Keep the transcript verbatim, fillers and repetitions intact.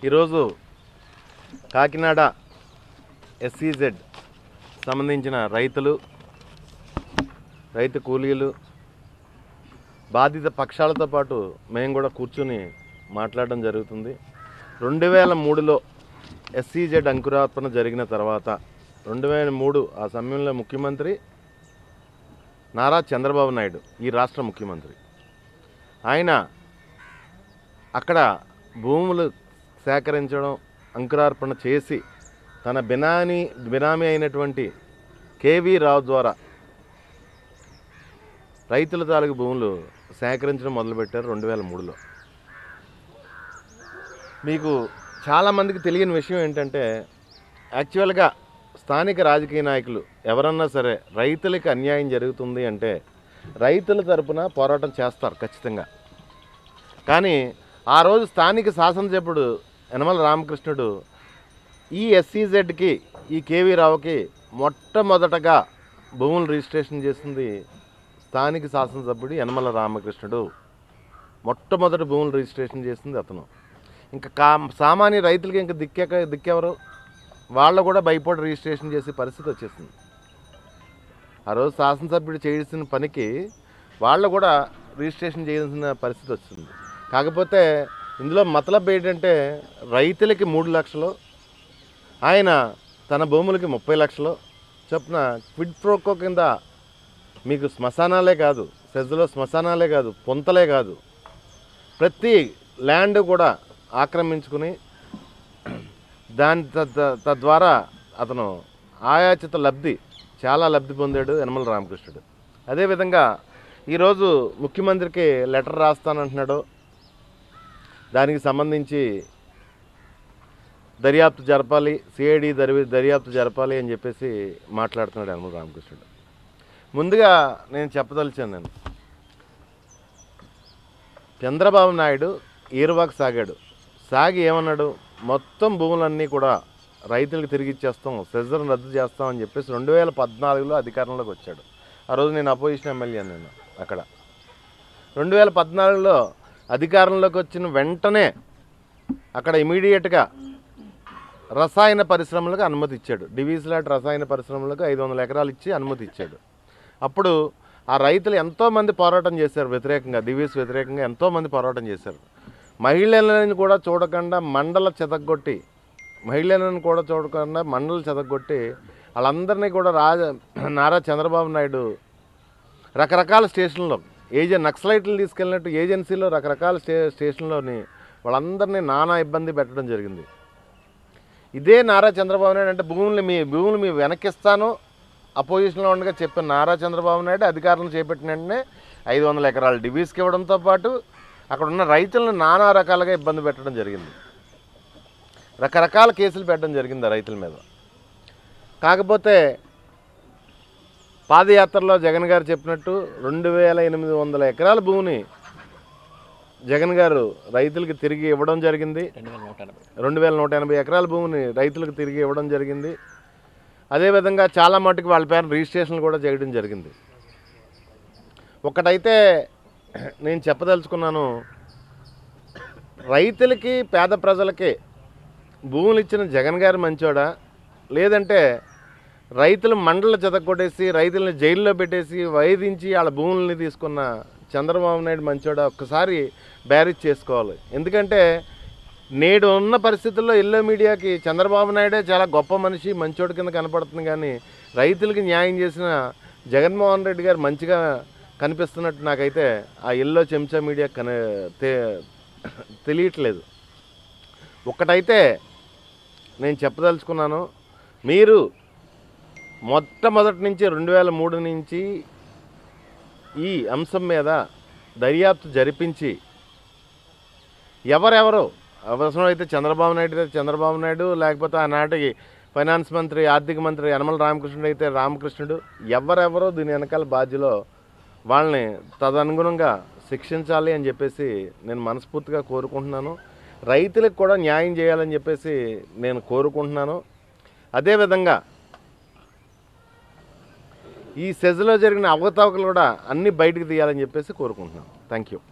ఈరోజు కాకినాడ ఎస్సీజెడ్ సంబంధించిన రైతులు రైతు కూలీలు బాధిత పక్షాలతో పాటు మేము కూడా కూర్చుని మాట్లాడడం జరుగుతుంది. రెండు వేల మూడులో ఎస్సీజెడ్ అంకురార్పణ జరిగిన తర్వాత రెండు వేల మూడు ఆ సమయంలో ముఖ్యమంత్రి నారా చంద్రబాబు నాయుడు, ఈ రాష్ట్ర ముఖ్యమంత్రి. ఆయన అక్కడ భూములు సేకరించడం, అంకురార్పణ చేసి తన బినామీ బినామీ అయినటువంటి కేవీ రావు ద్వారా రైతుల తాలూకు భూములు సేకరించడం మొదలుపెట్టారు రెండు వేల మూడులో. మీకు చాలామందికి తెలియని విషయం ఏంటంటే, యాక్చువల్గా స్థానిక రాజకీయ నాయకులు ఎవరన్నా సరే రైతులకి అన్యాయం జరుగుతుంది అంటే రైతుల తరపున పోరాటం చేస్తారు ఖచ్చితంగా. కానీ ఆ రోజు స్థానిక శాసనసభ్యుడు యనమల రామకృష్ణుడు ఈ ఎస్సీజెడ్కి, ఈ కేవీ రావుకి మొట్టమొదటగా భూములు రిజిస్ట్రేషన్ చేసింది స్థానిక శాసనసభ్యుడు యనమల రామకృష్ణుడు. మొట్టమొదటి భూములు రిజిస్ట్రేషన్ చేసింది అతను. ఇంకా కా సామాన్య రైతులకి ఇంకా దిక్కెక దిక్కెవరు, వాళ్ళు కూడా భయపడి రిజిస్ట్రేషన్ చేసే పరిస్థితి వచ్చేసింది. ఆ రోజు శాసనసభ్యుడు చేయాల్సిన పనికి వాళ్ళు కూడా రిజిస్ట్రేషన్ చేయాల్సిన పరిస్థితి వచ్చింది. కాకపోతే ఇందులో మతలబ్ ఏంటంటే, రైతులకి మూడు లక్షలు, ఆయన తన భూములకి ముప్పై లక్షలు చొప్పున క్విడ్ ప్రోకో కింద మీకు శ్మశానాలే కాదు, సెజ్లో శ్మశానాలే కాదు, పొంతలే కాదు, ప్రతి ల్యాండ్ కూడా ఆక్రమించుకుని దాని తద్వారా అతను ఆయాచిత లబ్ధి చాలా లబ్ధి పొందాడు యనమల రామకృష్ణుడు. అదేవిధంగా ఈరోజు ముఖ్యమంత్రికి లెటర్ రాస్తానంటున్నాడు, దానికి సంబంధించి దర్యాప్తు జరపాలి, సిఐడి దరి దర్యాప్తు జరపాలి అని చెప్పేసి మాట్లాడుతున్నాడు యనమల రామకృష్ణుడు. ముందుగా నేను చెప్పదలిచాను, నేను చంద్రబాబు నాయుడు ఈరువాకు సాగాడు. సాగి ఏమన్నాడు, మొత్తం భూములన్నీ కూడా రైతులకు తిరిగి ఇచ్చేస్తాం, సెజ్జర్ను రద్దు చేస్తామని చెప్పేసి రెండు వేల పద్నాలుగులో అధికారంలోకి వచ్చాడు. ఆ రోజు నేను అపోజిషన్ ఎమ్మెల్యే, నేను అక్కడ రెండు వేల పద్నాలుగులో అధికారంలోకి వచ్చిన వెంటనే అక్కడ ఇమీడియట్గా రసాయన పరిశ్రమలకు అనుమతి ఇచ్చాడు. డివిజిలాట్ రసాయన పరిశ్రమలకు ఐదు వందల ఎకరాలు ఇచ్చి అనుమతి ఇచ్చాడు. అప్పుడు ఆ రైతులు ఎంతోమంది పోరాటం చేశారు వ్యతిరేకంగా, డివిస్ వ్యతిరేకంగా ఎంతోమంది పోరాటం చేశారు. మహిళలను కూడా చూడకుండా మండల చెదగొట్టి మహిళలను కూడా చూడకుండా మండలు చెదగొట్టి వాళ్ళందరినీ కూడా రాజ నారా చంద్రబాబు నాయుడు రకరకాల స్టేషన్లో ఏజె నక్సలైట్లు తీసుకెళ్ళినట్టు ఏజెన్సీలో రకరకాల స్టే స్టేషన్లోని వాళ్ళందరినీ నానా ఇబ్బంది పెట్టడం జరిగింది. ఇదే నారా చంద్రబాబు నాయుడు అంటే భూములు మీ భూములు మీ వెనక్కిస్తాను అపోజిషన్లో ఉండగా చెప్పిన నారా చంద్రబాబు నాయుడు అధికారులు చేపట్టిన వెంటనే ఐదు వందల ఎకరాలు డివిస్కి ఇవ్వడంతో పాటు అక్కడ ఉన్న రైతులను నానా రకాలుగా ఇబ్బంది పెట్టడం జరిగింది. రకరకాల కేసులు పెట్టడం జరిగింది ఆ రైతుల మీద. కాకపోతే పాదయాత్రలో జగన్ గారు చెప్పినట్టు రెండు వేల ఎనిమిది వందల ఎకరాల భూమిని జగన్ గారు రైతులకు తిరిగి ఇవ్వడం జరిగింది. రెండు వేల నూట ఎనభై ఎకరాల భూమిని రైతులకు తిరిగి ఇవ్వడం జరిగింది. అదేవిధంగా చాలా మటుకు వాళ్ళ పేరు రిజిస్ట్రేషన్లు కూడా చేయడం జరిగింది. ఒకటైతే నేను చెప్పదలుచుకున్నాను, రైతులకి పేద ప్రజలకి భూములు ఇచ్చిన జగన్ గారు మంచోడా, లేదంటే రైతులు మండలు చెదగొట్టేసి రైతులను జైల్లో పెట్టేసి వైదించి వాళ్ళ భూములని తీసుకున్న చంద్రబాబు నాయుడు మంచోడా, ఒక్కసారి బ్యారేజ్ చేసుకోవాలి. ఎందుకంటే నేడు ఉన్న పరిస్థితుల్లో ఎల్లో మీడియాకి చంద్రబాబు నాయుడే చాలా గొప్ప మనిషి, మంచోడి కింద కనపడుతుంది. కానీ రైతులకి న్యాయం చేసిన జగన్మోహన్ రెడ్డి గారు మంచిగా కనిపిస్తున్నట్టు నాకైతే ఆ ఎల్లో చెంచా మీడియా కన తెలియట్లేదు. ఒక్కటైతే నేను చెప్పదలుచుకున్నాను, మీరు మొట్టమొదటి నుంచి రెండు వేల మూడు నుంచి ఈ అంశం మీద దర్యాప్తు జరిపించి ఎవరెవరో అవసరమైతే చంద్రబాబు నాయుడు అయితే చంద్రబాబు నాయుడు, లేకపోతే ఆనాటికి ఫైనాన్స్ మంత్రి ఆర్థిక మంత్రి యనమల రామకృష్ణుడు అయితే రామకృష్ణుడు, ఎవరెవరో దీని వెనకాల బాధ్యులో వాళ్ళని తదనుగుణంగా శిక్షించాలి అని చెప్పేసి నేను మనస్ఫూర్తిగా కోరుకుంటున్నాను. రైతులకు కూడా న్యాయం చేయాలని చెప్పేసి నేను కోరుకుంటున్నాను. అదేవిధంగా ఈ సెజ్లో జరిగిన అవకతవకలు కూడా అన్నీ బయటకు తీయాలని చెప్పేసి కోరుకుంటున్నాను. Thank you.